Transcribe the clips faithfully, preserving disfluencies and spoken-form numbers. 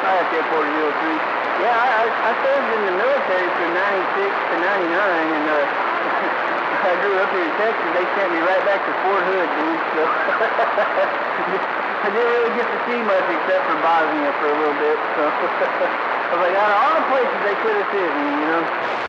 Alright, Airport zero three. Yeah, I, I, I served in the military from ninety-six to ninety-nine, and uh, I grew up here in Texas. They sent me right back to Fort Hood, dude, so I didn't really get to see much except for Bosnia for a little bit, so I was like, out of all the places they could have sent me, you know?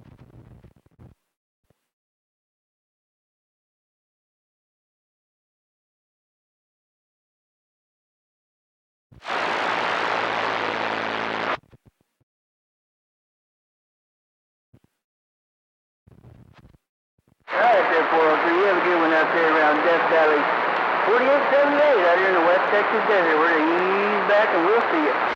Alright, there, four oh three. You have a good one out there around Death Valley. forty-eight seventy-eight out here in the West Texas desert. We're going to ease back and we'll see you.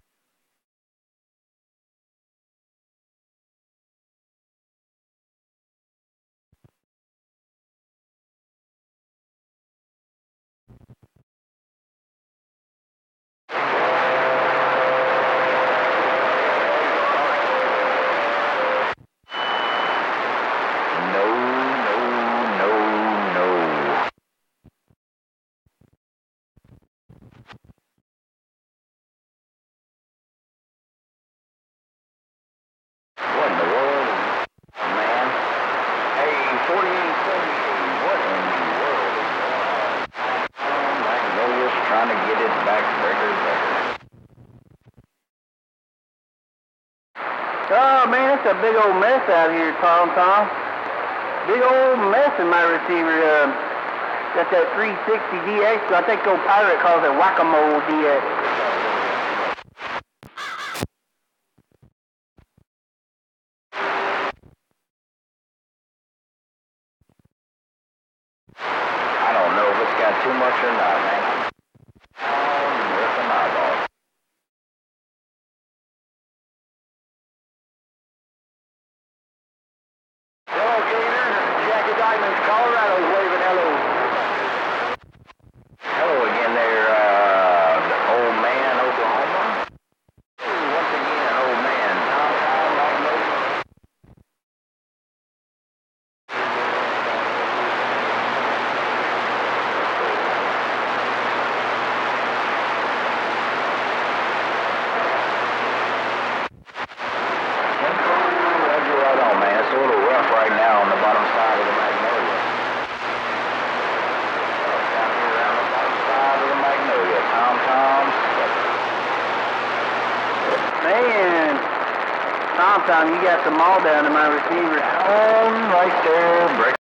Trying to get it back bigger, bigger. Oh man, it's a big old mess out here, Tom Tom. Big old mess in my receiver. Uh, got that three sixty D X. I think old Pirate calls it Whack-A-Mole D X. I don't know if it's got too much or not, man. Colorado's waving hello. Hello again there, uh, old man, Oklahoma. Once again, old man, Tom Tom, Magnolia. Roger right on, man. It's a little rough right now on the bottom side of the Magnolia. Down here around the bottom side of the Magnolia. Tom Tom. Man, Tom Tom, you got them all down to my receiver. Down right there, break.